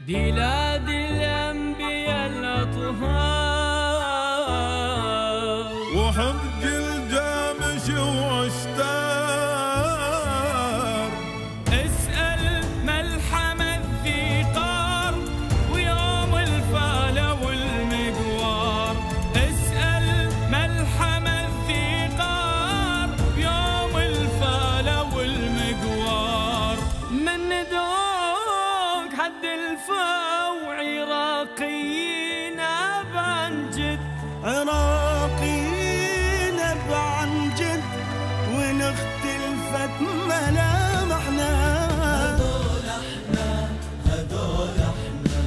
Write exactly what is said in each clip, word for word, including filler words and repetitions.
بلاد الأنبياء الأطهار، وحق الجامش واشتار. اسأل ملحم الثقار ويوم الفالة والمقوار، اسأل ملحم الثقار ويوم الفالة والمقوار. من ندوق حد الفا وعراقيين عن جد، عراقيين عن جد ونختلفت ملامحنا. هذول احنا هذول احنا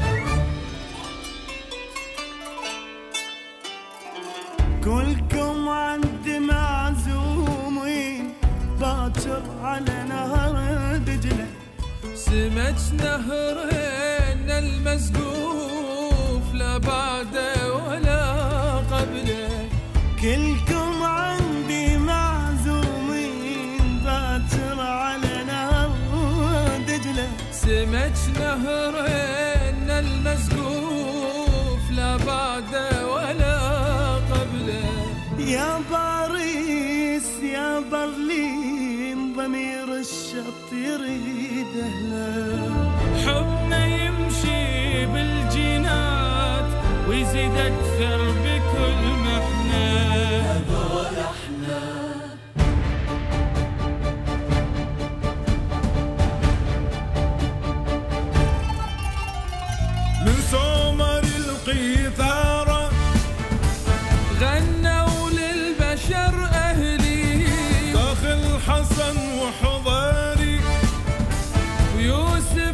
كلكم عندي معزومين باكر على نهر دجلة. سمك نهرنا المسقوف لا بعده ولا قبله، كلكم عندي معزومين باكر على نهر دجلة. سمك نهرنا المسقوف لا بعده ولا قبله. يا باريس يا برلين ضمير الشط يريد أهله. حبنا يمشي بالجينات ويزيد أكثر بكل محنة. هذول احنا من سومر القيثارة غنوا للبشر أهلي، داخل حسن وحضاري ويوسف